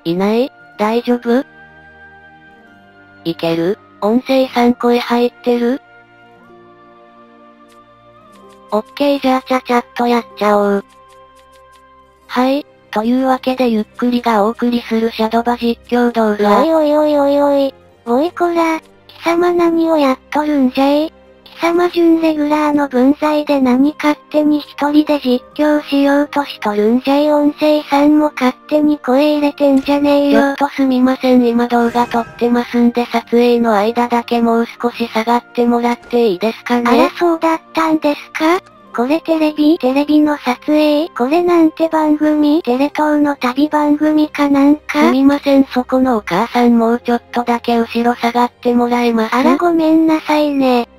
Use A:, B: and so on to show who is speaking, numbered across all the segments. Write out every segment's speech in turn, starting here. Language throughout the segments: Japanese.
A: いない？大丈夫？いける？音声3声入ってる？オッケー、じゃあちゃちゃっとやっちゃおう。はい、というわけでゆっくりがお送りするシャドバ実況動画。
B: おいおいおいおいおい。おいこら、貴様何をやっとるんじゃい？貴様準レギュラーの分際で何勝手に一人で実況しようとしとるんじゃい？音声さんも勝手に声入れてんじゃねえよ。
A: ちょっとすみません、今動画撮ってますんで撮影の間だけもう少し下がってもらっていいですかね？
B: あらそうだったんですか？これテレビの撮影？これなんて番組？テレ東の旅番組かなんか？
A: すみません、そこのお母さんもうちょっとだけ後ろ下がってもらえます？
B: あらごめんなさいね。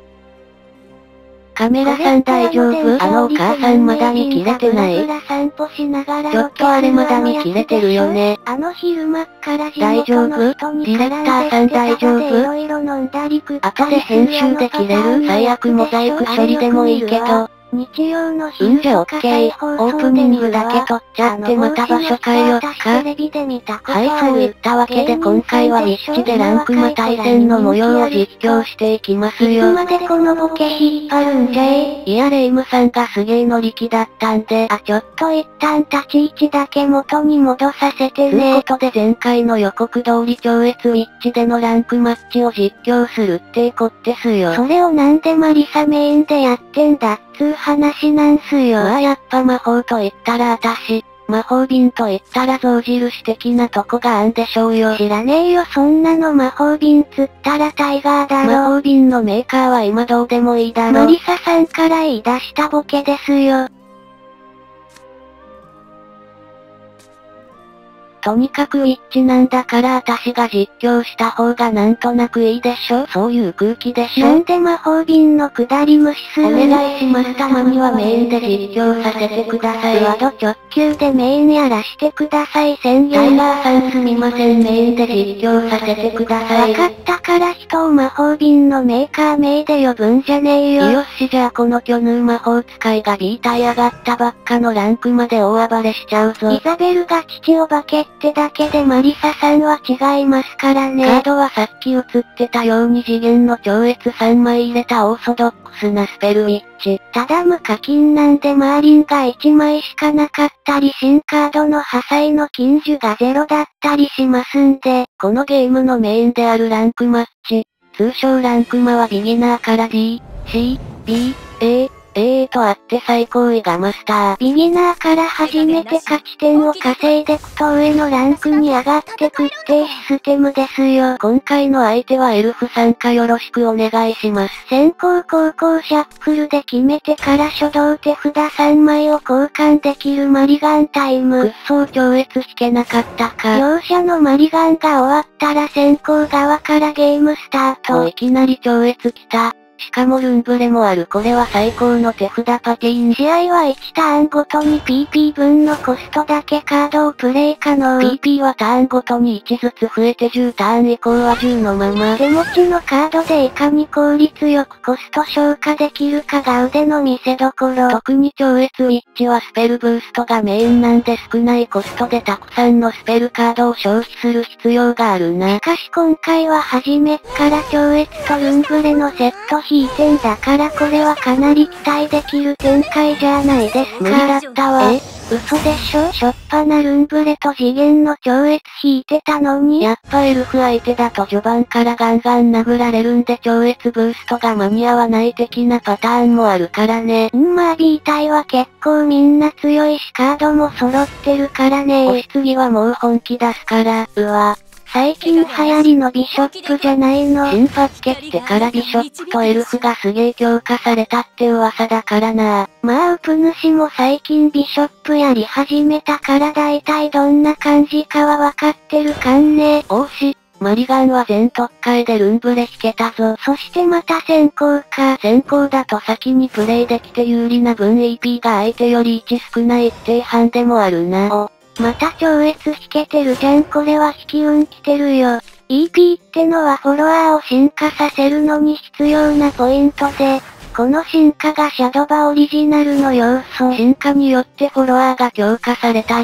A: カメラさん大丈夫？お母さんまだ見切れてない？ちょっとあれまだ見切れてるよね。
B: 昼間っから地
A: 大丈夫？
B: 元の人に
A: ディレクターさん大丈夫？
B: いろいろ飲んだり食った
A: 後で
B: りする
A: 編集で切れる？最悪モザイク処理でもいいけど。
B: 日曜の
A: じ
B: 昼
A: ゃあオ
B: とか
A: ッケー。オープニングだけ撮っちゃってまた場所変えよっか。はい、そういったわけで今回はウィッチでランクマ対戦の模様を実況していきますよ。
B: いつまでこのボケ引っ張るんじゃい？
A: いやレイムさんがすげー乗り気だったんで。
B: ちょっと一旦立ち位置だけ元に戻させてね。
A: ということで前回の予告通り超越ウィッチでのランクマッチを実況するってこってすよ。
B: それをなんでマリサメインでやってんだっつう話なんすよ。
A: まあやっぱ魔法と言ったら私、魔法瓶と言ったら象印的なとこがあんでしょうよ。
B: 知らねえよそんなの。魔法瓶つったらタイガーだろ。
A: 魔法瓶のメーカーは今どうでもいいだろ。
B: マリサさんから言い出したボケですよ。
A: とにかくウィッチなんだから私が実況した方がなんとなくいいでしょ？そういう空気でしょ？
B: なんで魔法瓶の下り無視する
A: お願いします。たまにはメインで実況させてください。
B: ワード直球でメインやらしてください。宣言。
A: タイガーさんすみません、メインで実況させてください。
B: わかったから人を魔法瓶のメーカー名で呼ぶんじゃねえよ。
A: よしじゃあこの巨乳魔法使いが B 体上がったばっかのランクまで大暴れしちゃうぞ。
B: イザベルが父お化けってだけでマリサさんは違いますからね。
A: カードはさっき映ってたように次元の超越3枚入れたオーソドックスなスペルウィッチ。
B: ただ無課金なんでマーリンが1枚しかなかったり新カードの破砕の禁樹が0だったりしますんで。
A: このゲームのメインであるランクマッチ、通称ランクマはビギナーから D、C、B、A、A とあって最高位がマスター。
B: ビギナーから初めて勝ち点を稼いでくと上のランクに上がってくっていうシステムですよ。
A: 今回の相手はエルフ参加よろしくお願いします。
B: 先行後攻シャッフルで決めてから初動手札3枚を交換できるマリガンタイム。
A: くっそー超越引けなかったか。
B: 両者のマリガンが終わったら先行側からゲームスタート。
A: いきなり超越きた。しかもルンブレもある。これは最高の手札パティーン。
B: 試合は1ターンごとに PP 分のコストだけカードをプレイ可能。
A: PP はターンごとに1ずつ増えて10ターン以降は10のまま。
B: 手持ちのカードでいかに効率よくコスト消化できるかが腕の見せ所。
A: 特に超越ウィッチはスペルブーストがメインなんで少ないコストでたくさんのスペルカードを消費する必要があるな。
B: しかし今回は初めっから超越とルンブレのセット引いてんだからこれはかなり期待できる展開じゃないですか。
A: 無理だったわ。
B: 嘘でしょ？しょっぱなルンブレと次元の超越引いてたのに。
A: やっぱエルフ相手だと序盤からガンガン殴られるんで超越ブーストが間に合わない的なパターンもあるからね。
B: まあ B 体は結構みんな強いしカードも揃ってるからね。
A: 押し次はもう本気出すから。うわ。
B: 最近流行りのビショップじゃないの。
A: 新発決ってからビショップとエルフがすげー強化されたって噂だからな。
B: まあウプ主も最近ビショップやり始めたから大体どんな感じかはわかってるかんね。
A: おうし、マリガンは全特会でルンブレ引けたぞ。
B: そしてまた先行か。
A: 先行だと先にプレイできて有利な分 EP が相手より1少ない一定半でもあるな。
B: また超越引けてるじゃん。これは引き運来てるよ。EP ってのはフォロワーを進化させるのに必要なポイントで、この進化がシャドバオリジナルの要素。
A: 進化によってフォロワーが強化されたり、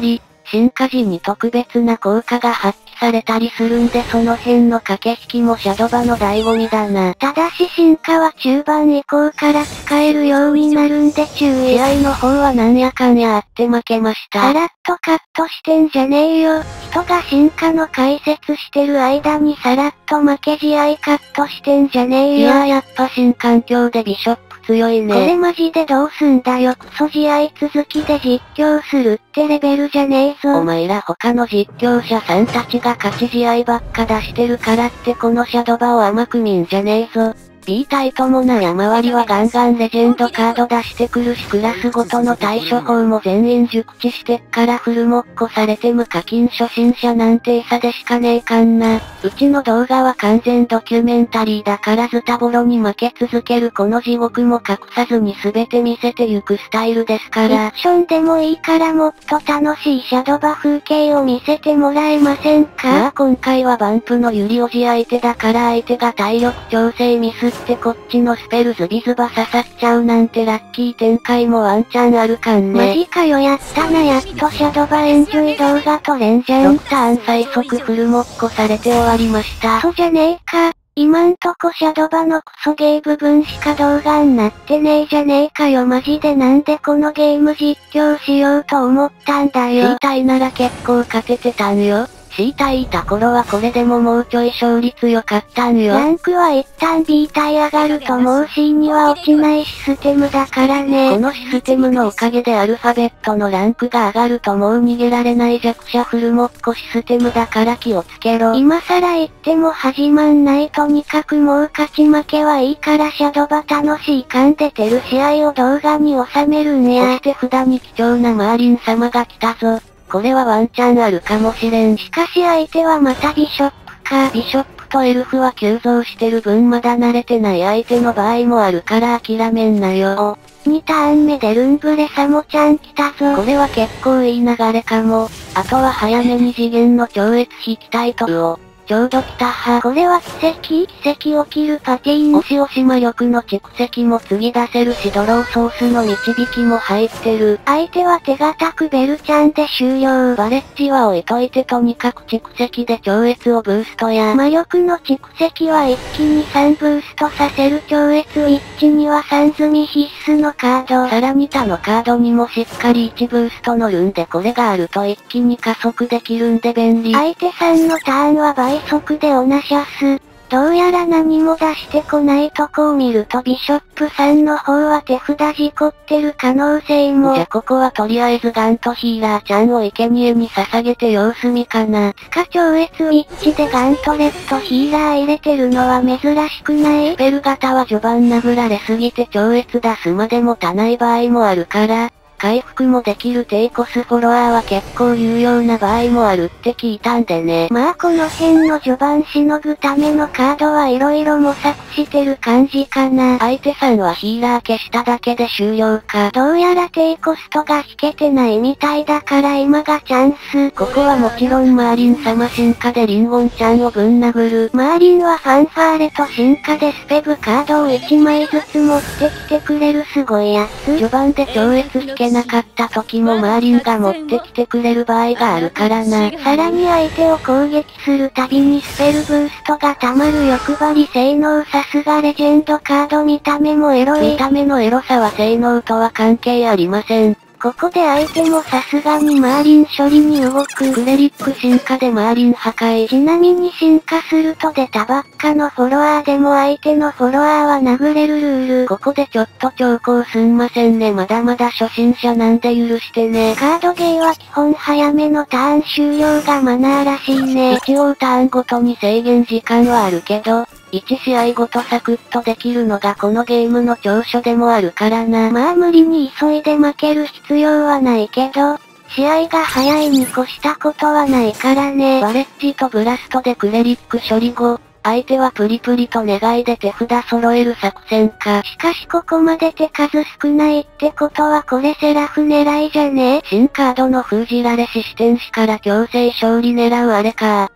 A: 進化時に特別な効果が発揮されたりするんでその辺の駆け引きもシャドバの醍醐味だな。
B: ただし進化は中盤以降から使えるようになるんで注意。
A: 試合の方はなんやかんやあって負けました。
B: さらっとカットしてんじゃねえよ。人が進化の解説してる間にさらっと負け試合カットしてんじゃねえよ。
A: いやーやっぱ新環境でビショップ強いね。
B: これマジでどうすんだよ。クソ試合続きで実況するってレベルじゃねえぞ。
A: お前ら他の実況者さんたちが勝ち試合ばっか出してるからってこのシャドバを甘く見んじゃねえぞ。B 隊ともな山割りはガンガンレジェンドカード出してくるしクラスごとの対処法も全員熟知してっからフルモッコされて無課金初心者なんて差でしかねえかんな。うちの動画は完全ドキュメンタリーだからズタボロに負け続けるこの地獄も隠さずに全て見せてゆくスタイルですから。
B: フィクションでもいいからもっと楽しいシャドバ風景を見せてもらえませんか？
A: まあ今回はバンプのユリオジ相手だから相手が体力調整ミスってこっちのスペルズビズバ刺さっちゃうなんてラッキー展開もワンチャンあるかんね。
B: マジかよやったなやっとシャドバエンジョイ動画撮れんじゃん。
A: 6ターン最速フルモッコされて終わりました。
B: そうじゃねえか。今んとこシャドバのクソゲー部分しか動画になってねえじゃねえかよマジでなんでこのゲーム実況しようと思ったんだよ。
A: C 体なら結構勝ててたんよ。C 体いた頃はこれでももうちょい勝率良かったんよ。
B: ランクは一旦 B 体上がるともう C には落ちないシステムだからね。
A: このシステムのおかげでアルファベットのランクが上がるともう逃げられない弱者フルモッコシステムだから気をつけろ。
B: 今更言っても始まんないとにかくもう勝ち負けはいいからシャドバ楽しい感出てる試合を動画に収めるんや。
A: そして札に貴重なマーリン様が来たぞ。これはワンチャンあるかもしれん。
B: しかし相手はまたビショップか。
A: ビショップとエルフは急増してる分まだ慣れてない相手の場合もあるから諦めんなよ。
B: お、2ターン目でルンブレサモちゃん来たぞ。
A: これは結構いい流れかも。あとは早めに次元の超越引きたいとちょうど来たは。
B: これは奇跡起きるパティーン。
A: 押し押し魔力の蓄積も次出せるしドローソースの導きも入ってる。
B: 相手は手堅くベルちゃんで終了。
A: バレッジは置いといてとにかく蓄積で超越をブーストや。
B: 魔力の蓄積は一気に3ブーストさせる超越ウィッチには3積み必須のカード。
A: さらに他のカードにもしっかり1ブースト乗るんでこれがあると一気に加速できるんで便利。
B: 相手さんのターンは倍速でオナシャス。どうやら何も出してこないとこを見るとビショップさんの方は手札事故ってる可能性も。
A: じゃここはとりあえずガンとヒーラーちゃんを生贄に捧げて様子見かな。
B: スカ超越ウィッチでガントレットヒーラー入れてるのは珍しくない？
A: スペル型は序盤殴られすぎて超越出すまで持たない場合もあるから、回復もできる低コスフォロワーは結構有用な場合もあるって聞いたんでね。
B: まあこの辺の序盤しのぐためのカードはいろいろ模索してる感じかな。
A: 相手さんはヒーラー消しただけで終了か。
B: どうやら低コストが引けてないみたいだから今がチャンス。
A: ここはもちろんマーリン様進化でリンゴンちゃんをぶん殴る。
B: マーリンはファンファーレと進化でスペブカードを1枚ずつ持ってきてくれるすごいやつ。
A: 序盤で超越引けなかった時もマーリンが持ってきてくれる場合があるからな。
B: さらに相手を攻撃するたびにスペルブーストが溜まる欲張り性能さすがレジェンドカード見た目もエロい。
A: 見た目のエロさは性能とは関係ありません。
B: ここで相手もさすがにマーリン処理に動く。
A: クレリック進化でマーリン破壊。
B: ちなみに進化すると出たばっかのフォロワーでも相手のフォロワーは殴れるルール。
A: ここでちょっと長考すんませんね。まだまだ初心者なんで許してね。
B: カードゲーは基本早めのターン終了がマナーらしいね。
A: 一応ターンごとに制限時間はあるけど、1試合ごとサクッとできるのがこのゲームの長所でもあるからな。
B: まあ無理に急いで負ける必要はないけど、試合が早いに越したことはないからね。
A: バレッジとブラストでクレリック処理後、相手はプリプリと願いで手札揃える作戦か。
B: しかしここまで手数少ないってことはこれセラフ狙いじゃね？
A: 新カードの封じられし視点士から強制勝利狙うあれか。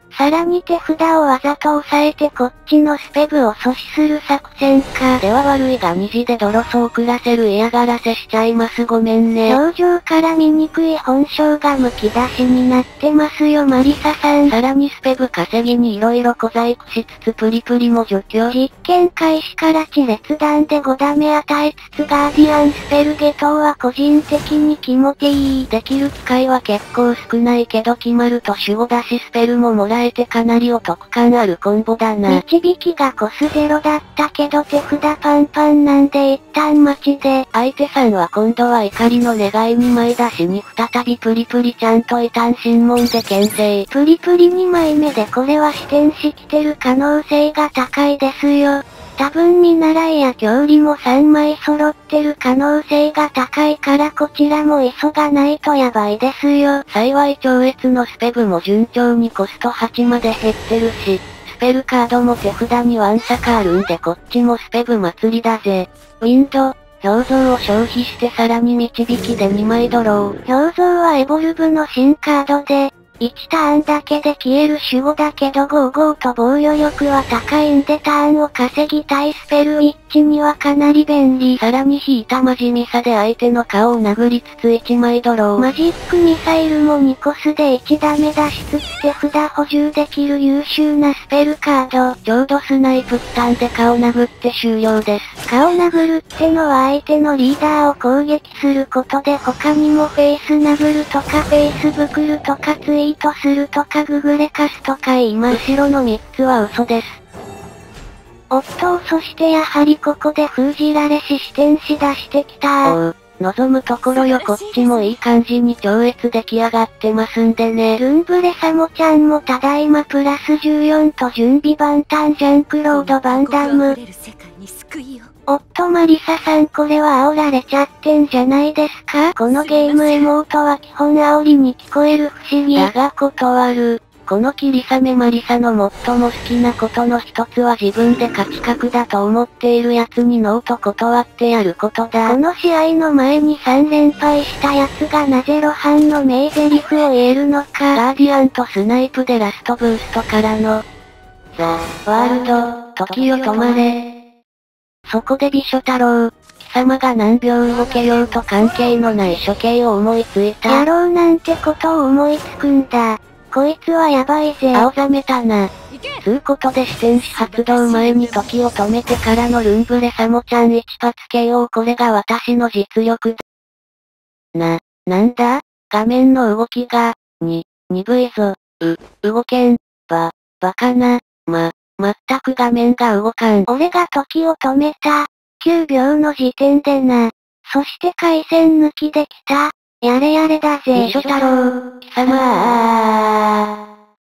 B: さらに手札をわざと押さえてこっちのスペブを阻止する作戦か。
A: では悪いが虹でドロソを送らせる嫌がらせしちゃいますごめんね。
B: 表情から醜い本性がむき出しになってますよマリサさん。
A: さらにスペブ稼ぎに色々小細工しつつプリプリも除去。
B: 実験開始から地列弾で5ダメ与えつつガーディアンスペルゲトウは個人的に気持ちいい。
A: できる機会は結構少ないけど決まると守護だしスペルももらえてかなりお得感あるコンボだな。
B: 導きがコス0だったけど手札パンパンなんで一旦待ちで。
A: 相手さんは今度は怒りの願い2枚出しに再びプリプリちゃんと異端審問で牽制。
B: プリプリ2枚目でこれは視点しきてる可能性が高いですよ。多分見習いや郷里も3枚揃ってる可能性が高いからこちらも急がないとやばいですよ。
A: 幸い超越のスペブも順調にコスト8まで減ってるし、スペルカードも手札にワンサカあるんでこっちもスペブ祭りだぜ。ウィンド、表像を消費してさらに導きで2枚ドロー。
B: 表像はエボルブの新カードで、1ターンだけで消える守護だけど55と防御力は高いんでターンを稼ぎたいスペルウィッチにはかなり便利。
A: さらに引いたマジミサで相手の顔を殴りつつ1枚ドロー。
B: マジックミサイルも2コスで1ダメ出しつつ手札補充できる優秀なスペルカード。
A: ちょうどスナイプ期間で顔殴って終了です。
B: 顔殴るってのは相手のリーダーを攻撃することで他にもフェイス殴るとかフェイスブクるとかツイートするとかググレカスとか言います。
A: 後ろの3つは嘘です。
B: おっとそしてやはりここで封じられし視点し出してきた。
A: おう、望むところよこっちもいい感じに超越出来上がってますんでね。
B: ルンブレサモちゃんもただいまプラス14と準備万端ジャンクロードバンダム。おっとマリサさんこれは煽られちゃってんじゃないですか。このゲームエモートは基本煽りに聞こえる不思議。
A: だが断る。この霧雨マリサの最も好きなことの一つは自分で勝ち確だと思っている奴にノーと断ってやることだ。
B: この試合の前に3連敗した奴がなぜ露伴の名台詞を言えるのか。
A: ガーディアンとスナイプでラストブーストからのザ・ワールド、時よ止まれ。そこで美女太郎、貴様が何秒動けようと関係のない処刑を思いついた。
B: やろうなんてことを思いつくんだ。こいつはやばいぜ。
A: 青ざめたな。つうことで視点子発動前に時を止めてからのルンブレサモちゃん一発 KO これが私の実力だ。なんだ画面の動きが、鈍いぞ。動けん。バカな。全く画面が動かん。
B: 俺が時を止めた。9秒の時点でな。そして回線抜きできた。やれやれだぜ。
A: 美女太郎、貴様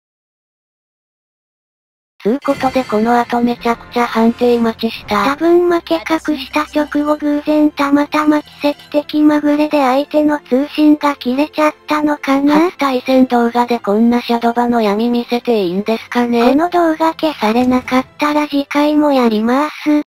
A: つうことでこの後めちゃくちゃ判定待ちした。
B: 多分負け隠した直後偶然たまたま奇跡的まぐれで相手の通信が切れちゃったのかな。
A: 初対戦動画でこんなシャドバの闇見せていいんですかね。
B: この動画消されなかったら次回もやります。